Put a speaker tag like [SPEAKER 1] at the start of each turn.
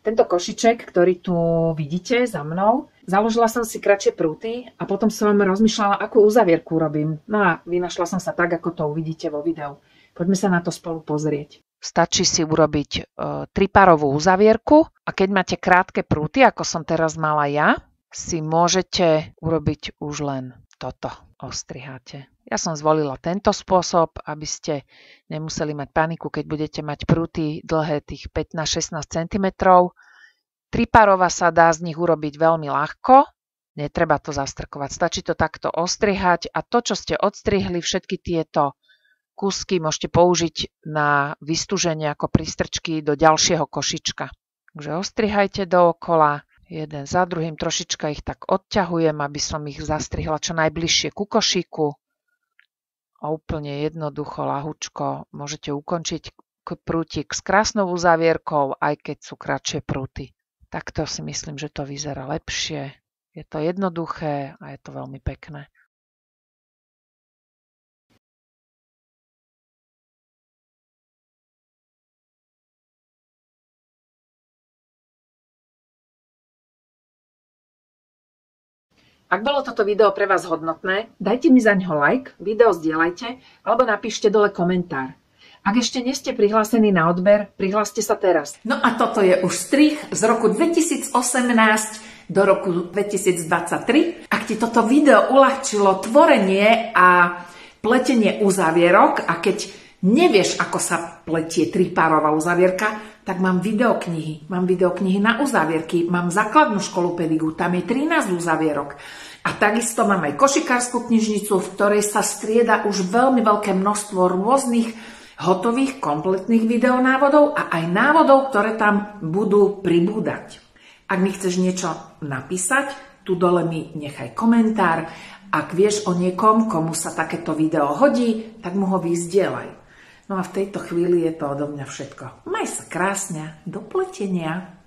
[SPEAKER 1] tento košiček, ktorý tu vidíte za mnou, založila som si kratšie prúty a potom som rozmýšľala, akú uzavierku robím. No a vynašla som sa tak, ako to uvidíte vo videu. Poďme sa na to spolu pozrieť. Stačí si urobiť tripárovú uzavierku a keď máte krátke prúty, ako som teraz mala ja, si môžete urobiť už len toto. Ostriháte. Ja som zvolila tento spôsob, aby ste nemuseli mať paniku, keď budete mať prúty dlhé tých 15-16 cm. Tripárová sa dá z nich urobiť veľmi ľahko, netreba to zastrkovať, stačí to takto ostrihať a to, čo ste odstrihli, všetky tieto kúsky môžete použiť na vystúženie ako prístrčky do ďalšieho košička. Takže ostrihajte dookola, jeden za druhým, trošička ich tak odťahujem, aby som ich zastrihla čo najbližšie ku košíku. A úplne jednoducho, ľahučko môžete ukončiť prútik s krásnou uzávierkou, aj keď sú kratšie prúty. Takto si myslím, že to vyzerá lepšie. Je to jednoduché a je to veľmi pekné. Ak bolo toto video pre vás hodnotné, dajte mi zaňho like, video zdieľajte alebo napíšte dole komentár. Ak ešte nie ste prihlásení na odber, prihláste sa teraz. No a toto je už strih z roku 2018 do roku 2023. Ak ti toto video uľahčilo tvorenie a pletenie uzavierok a keď nevieš, ako sa pletie tripárová uzavierka, tak mám videoknihy. Mám videoknihy na uzávierky, mám základnú školu pedigu, tam je 13 uzavierok. A takisto mám aj košikárskú knižnicu, v ktorej sa strieda už veľmi veľké množstvo rôznych hotových, kompletných videonávodov a aj návodov, ktoré tam budú pribúdať. Ak mi chceš niečo napísať, tu dole mi nechaj komentár. Ak vieš o niekom, komu sa takéto video hodí, tak mu ho vyzdieľaj. No a v tejto chvíli je to odo mňa všetko. Maj sa krásne, do pletenia.